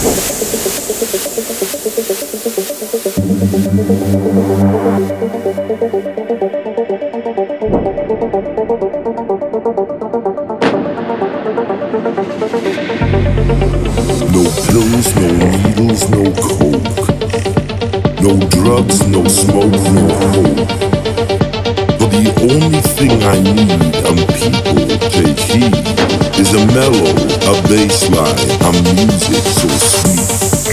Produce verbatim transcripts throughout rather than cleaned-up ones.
No pills, no needles, no coke. No drugs, no smoke, no hope. But the only thing I need, and people take heed, is a mellow, a bass line, a music so sweet.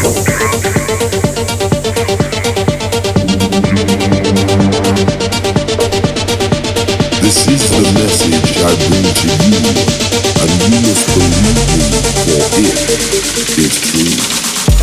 This is the message I bring to you, and you must believe me, for it is true.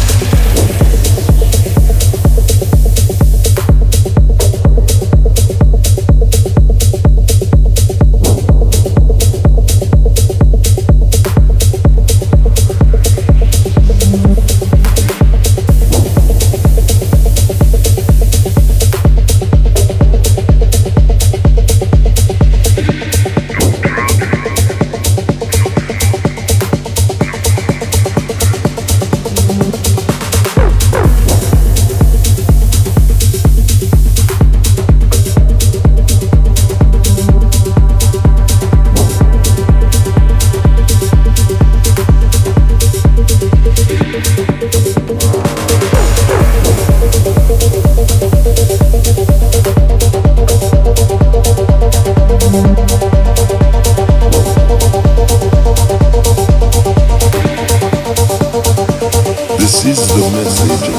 This is the message.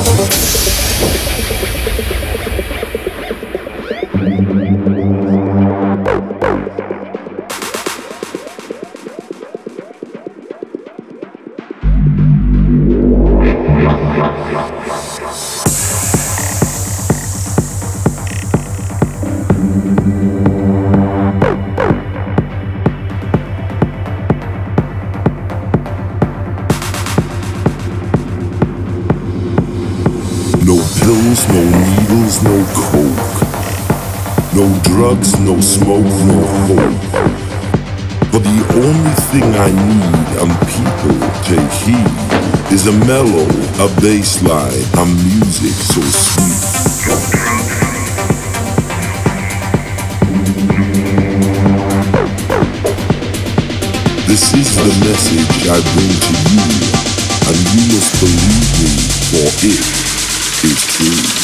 No pills, no needles, no coke. No drugs, no smoke, no hope. But the only thing I need, and people take heed, is a mellow, a bass line, a music so sweet. This is the message I bring to you, and you must believe me, for it is true.